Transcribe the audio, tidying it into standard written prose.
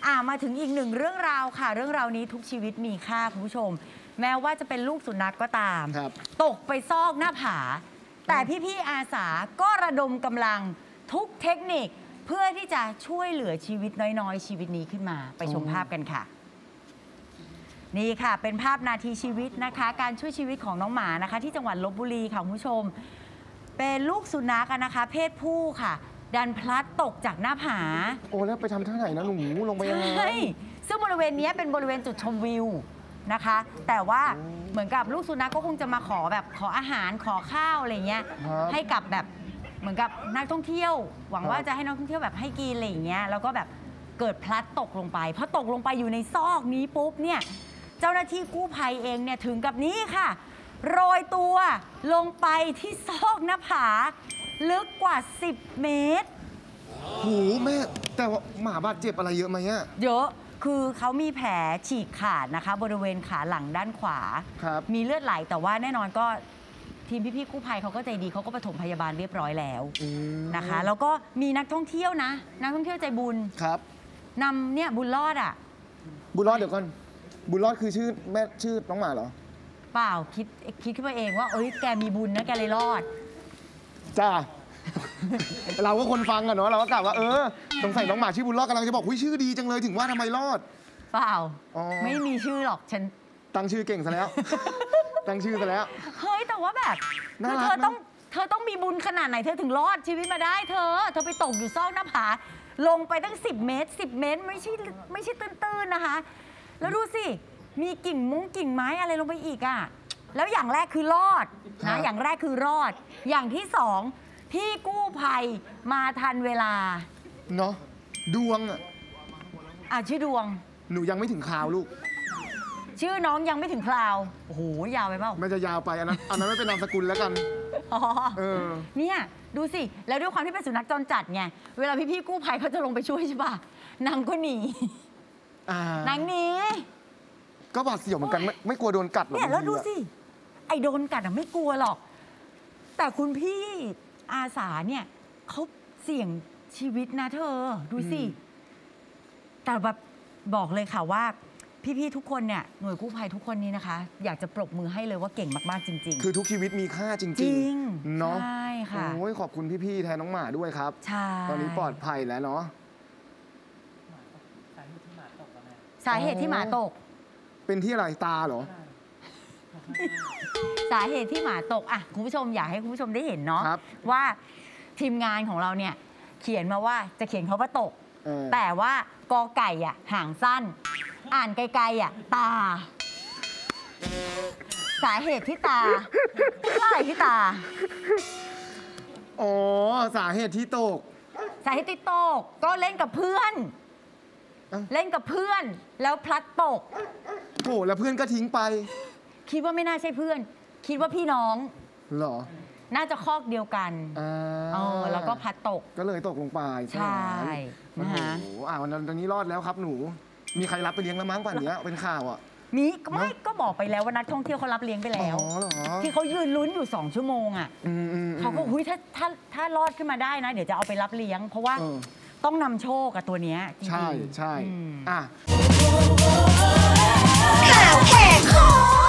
มาถึงอีกหนึ่งเรื่องราวค่ะเรื่องราวนี้ทุกชีวิตมีค่าคุณผู้ชมแม้ว่าจะเป็นลูกสุนัขก็ตามตกไปซอกหน้าผาแต่พี่ๆอาสาก็ระดมกำลังทุกเทคนิคเพื่อที่จะช่วยเหลือชีวิตน้อยๆชีวิตนี้ขึ้นมาไปชมภาพกันค่ะนี่ค่ะเป็นภาพนาทีชีวิตนะคะการช่วยชีวิตของน้องหมานะคะที่จังหวัดลพบุรีค่ะคุณผู้ชมเป็นลูกสุนัขนะคะเพศผู้ค่ะดันพลัดตกจากหน้าผาโอ้แล้วไปทำท่าไหนนะหนูลงไปยังไงใช่ซึ่งบริเวณนี้เป็นบริเวณจุดชมวิวนะคะแต่ว่าเหมือนกับลูกสุนัขก็คงจะมาขออาหารขอข้าวอะไรเงี้ยให้กับแบบเหมือนกับนักท่องเที่ยวหวังว่าจะให้นักท่องเที่ยวแบบให้กินอะไรอย่างเงี้ยแล้วก็แบบเกิดพลัดตกลงไปพอตกลงไปอยู่ในซอกนี้ปุ๊บเนี่ยเจ้าหน้าที่กู้ภัยเองเนี่ยถึงกับนี้ค่ะโรยตัวลงไปที่ซอกหน้าผาลึกกว่า10 เมตรโหแม่แต่ว่าหมาบาดเจ็บอะไรเยอะไหมอะเยอะคือเขามีแผลฉีกขาดนะคะบริเวณขาหลังด้านขวามีเลือดไหลแต่ว่าแน่นอนก็ทีมพี่ๆกู้ภัยเขาก็ใจดีเขาก็ปฐมพยาบาลเรียบร้อยแล้วนะคะแล้วก็มีนักท่องเที่ยวนะนักท่องเที่ยวใจบุญครับนำเนี่ยบุญรอดอ่ะบุญรอดเดี๋ยวก่อนบุญรอดคือชื่อแม่ชื่อน้องหมาเหรอเปล่าคิดขึ้นมาเองว่าเอ้ยแกมีบุญนะแกเลยรอดจ้าเราก็คนฟังอะเนาะเราก็กล่าวว่าสงสัยน้องหมาชื่อบุญรอดกำลังจะบอกชื่อดีจังเลยถึงว่าทำไมรอดเปล่าไม่มีชื่อหรอกฉันตั้งชื่อเก่งซะแล้วตั้งชื่อซะแล้วเฮ้ยแต่ว่าแบบคือเธอต้องมีบุญขนาดไหนเธอถึงรอดชีวิตมาได้เธอไปตกอยู่ซอกหน้าผาลงไปตั้ง10 เมตรไม่ใช่ตื้นๆนะคะแล้วดูสิมีกิ่งไม้อะไรลงไปอีกอ่ะแล้วอย่างแรกคือรอดนะอย่างแรกคือรอดอย่างที่สองพี่กู้ภัยมาทันเวลาเนาะดวงชื่อดวงหนูยังไม่ถึงคราวลูกชื่อน้องยังไม่ถึงคราวโอ้โหยาวไปเปล่าไม่จะยาวไปอันนั้นไม่เป็นนามสกุลแล้วกันเนี่ยดูสิแล้วด้วยความที่เป็นสุนัขจรจัดไงเวลาพี่กู้ภัยเขาจะลงไปช่วยใช่ป่ะนางก็หนีนางหนีก็บาดเสียวเหมือนกันไม่กลัวโดนกัดหรอกเนี่ยแล้วดูสิไอโดนกัดไม่กลัวหรอกแต่คุณพี่อาสาเนี่ยเขาเสี่ยงชีวิตนะเธอดูสิแต่แบบบอกเลยค่ะว่าพี่ๆทุกคนเนี่ยหน่วยกู้ภัยทุกคนนี้นะคะอยากจะปรบมือให้เลยว่าเก่งมากๆจริงๆคือทุกชีวิตมีค่าจริงๆเนาะใช่ค่ะโอ้ยขอบคุณพี่ๆแทนน้องหมาด้วยครับใช่ตอนนี้ปลอดภัยแล้วเนาะสาเหตุที่หมาตกเป็นที่อะไรตาเหรอสาเหตุที่หมาตกคุณผู้ชมอยากให้คุณผู้ชมได้เห็นเนาะว่าทีมงานของเราเนี่ยเขียนมาว่าจะเขียนเขาว่าตกแต่ว่ากอไก่หางสั้นอ่านไกลๆตาสาเหตุที่ตาอะไรที่ตาอ๋อสาเหตุที่ตกก็เล่นกับเพื่อนแล้วพลัดตกโอ้แล้วเพื่อนก็ทิ้งไปคิดว่าไม่น่าใช่เพื่อนคิดว่าพี่น้องเหรอน่าจะคอกเดียวกันแล้วก็พลัดตกก็เลยตกลงไปใช่นะคะวันนี้รอดแล้วครับหนูมีใครรับไปเลี้ยงแล้วมั้งป่านนี้เป็นข่าวมีไม่ก็บอกไปแล้วว่านักท่องเที่ยวเขารับเลี้ยงไปแล้วที่เขายืนลุ้นอยู่2 ชั่วโมงเขาก็ถ้ารอดขึ้นมาได้นะเดี๋ยวจะเอาไปรับเลี้ยงเพราะว่าต้องนำโชคกับตัวเนี้ยใช่ข่าวแหกคอ